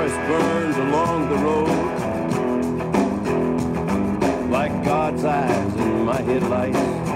voice burns along the road like God's eyes in my headlights.